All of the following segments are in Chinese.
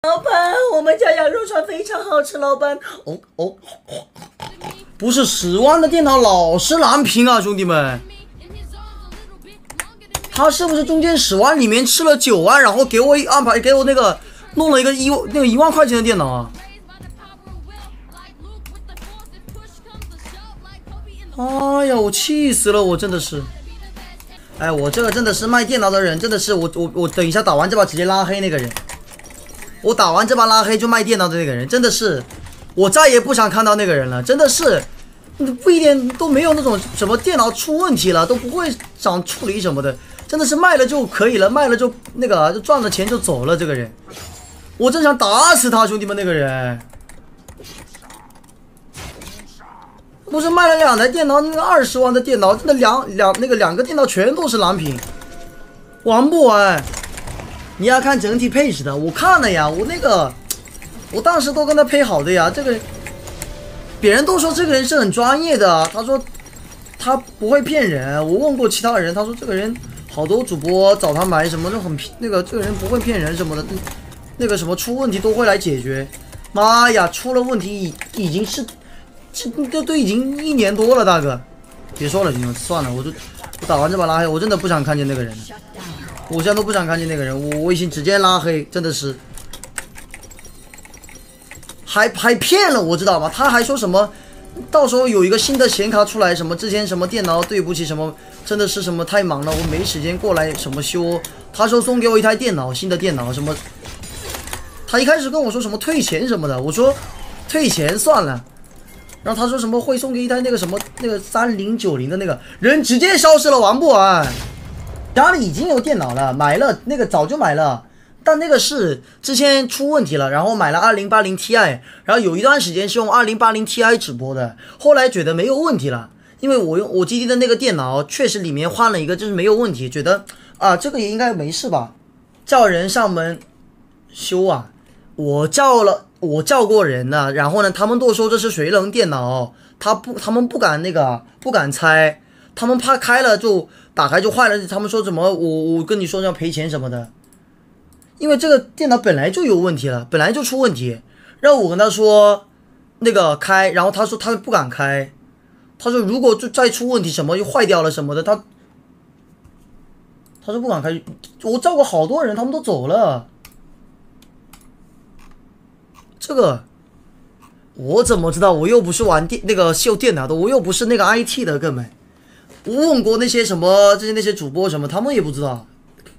老板，我们家羊肉串非常好吃，老板。不是10万的电脑老是蓝屏啊，兄弟们。他是不是中间10万里面吃了9万，然后给我安排给我那个弄了一个1万块钱的电脑啊？哎呀，我气死了，我真的是。哎，我这个真的是卖电脑的人，真的是我等一下打完这把直接拉黑那个人。我打完这把拉黑就卖电脑的那个人，真的是，我再也不想看到那个人了，真的是。不一点都没有那种什么电脑出问题了，都不会想处理什么的，真的是卖了就可以了，卖了就那个就赚了钱就走了。这个人，我真想打死他，兄弟们，那个人不是卖了2台电脑，那个20万的电脑，真的两个电脑全都是蓝屏，玩不玩？你要看整体配置的，我看了呀，我当时都跟他配好的呀，这个。别人都说这个人是很专业的，他说他不会骗人。我问过其他人，他说这个人好多主播找他买什么都很那个，这个人不会骗人什么的，那个什么出问题都会来解决。妈呀，出了问题已经是这都已经1年多了，大哥，别说了，兄弟们，算了，我打完这把拉黑，我真的不想看见那个人了，我现在都不想看见那个人，我微信直接拉黑，真的是。还骗了，我知道吗？他还说什么，到时候有一个新的显卡出来，什么之前什么电脑对不起什么，真的是什么太忙了，我没时间过来什么修。他说送给我一台电脑，新的电脑什么。他一开始跟我说什么退钱什么的，我说退钱算了。然后他说什么会送给一台那个什么那个3090的那个人直接消失了，玩不玩？家里已经有电脑了，买了那个早就买了。但那个是之前出问题了，然后买了2080 Ti， 然后有一段时间是用2080 Ti 直播的，后来觉得没有问题了，因为我用我基地的那个电脑确实里面换了一个，就是没有问题，觉得啊这个也应该没事吧，叫人上门修啊，我叫过人了，然后呢他们都说这是水冷电脑，他们不敢不敢拆，他们怕开了就打开就坏了，他们说怎么我跟你说要赔钱什么的。因为这个电脑本来就有问题了，本来就出问题，然后我跟他说那个开，然后他说他不敢开，他说如果再出问题什么又坏掉了什么的，他说不敢开。我叫过好多人，他们都走了。这个我怎么知道？我又不是玩那个修电脑的，我又不是那个 IT 的，根本我问过那些什么那些主播什么，他们也不知道。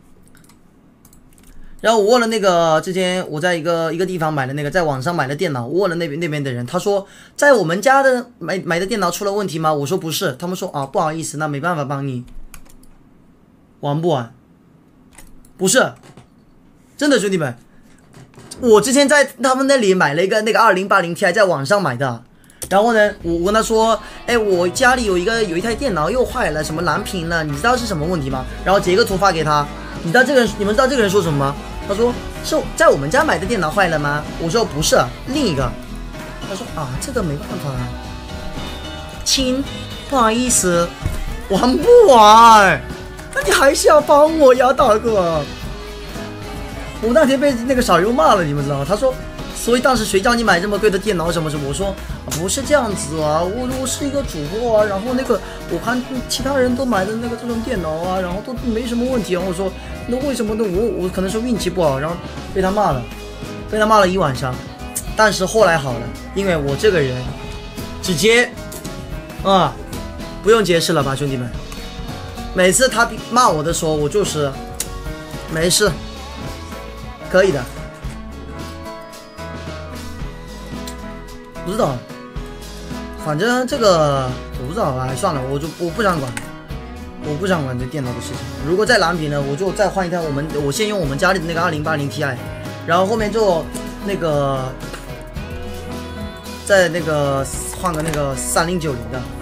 然后我问了那个之前我在一个地方买的那个在网上买的电脑，我问了那边的人，他说在我们家的买的电脑出了问题吗？我说不是，他们说啊不好意思，那没办法帮你。玩不玩？不是，真的兄弟们，我之前在他们那里买了一个那个2080 Ti， 在网上买的。然后呢，我跟他说，哎，我家里有一台电脑又坏了，什么蓝屏了，你知道是什么问题吗？然后截个图发给他。你们知道这个人说什么吗？他说是在我们家买的电脑坏了吗？我说不是，另一个。他说啊，这个没办法，亲，不好意思，玩不玩？那你还是要帮我呀，大哥。我那天被那个傻优骂了，你们知道吗？他说，所以当时谁叫你买这么贵的电脑什么什么？我说不是这样子啊，我是一个主播啊，然后那个我看其他人都买的那个这种电脑啊，然后都没什么问题啊。我说那为什么呢？我可能是运气不好，然后被他骂了1晚上。但是后来好了，因为我这个人直接不用解释了吧，兄弟们。每次他骂我的时候，我就是没事，可以的。不知道，反正这个我不知道，哎，算了，我不想管，我不想管这电脑的事情。如果再蓝屏呢，我就再换一台我先用我们家里的那个2080 Ti， 然后后面就那个再那个换个那个3090的。